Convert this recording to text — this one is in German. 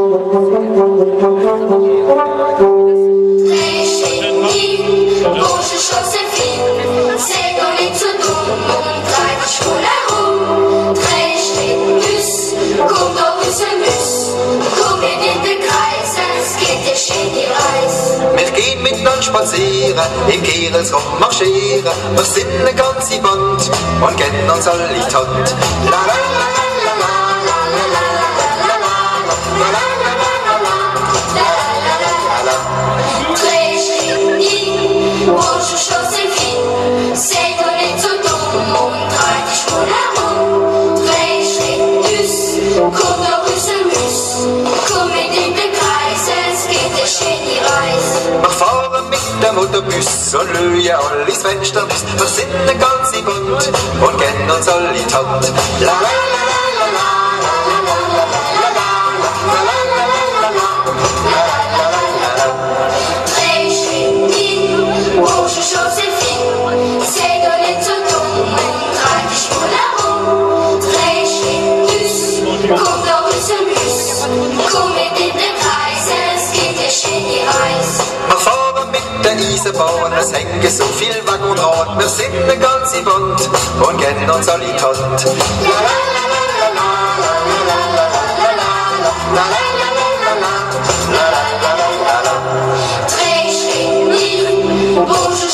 Spazieren, im Kehres rummarschieren, wir sind eine ganze Band und kennen uns alle die Hand. La la la la la la la la la la la la la. Très chérie, bonjour Joséphine, c'est donné tout ton monde, drei dich wohl herum. Très chérie, komm doch Rüsselmüs, komm in den Kreis, es geht dir schön die Reis. Wir fahren mit dem Autobus und lösen alle ins Fenster bis. Wir sind eine ganze Band und kennen uns alle die Hand. La la la la la la la la la la la la la. Très chérie, bonjour Joséphine, c'est donné tout ton monde, drei dich wohl herum. Très chérie, komm doch Rüsselmüs, komm in den Kreis, es geht dir schön die Reis. Wir fahren mit der Eisenbahn, es hängen so viel Waggonrad. Wir sind eine ganze Band und kennen uns alle die Hand. La la la la la la la la la la la la la la. Très chérie, bonjour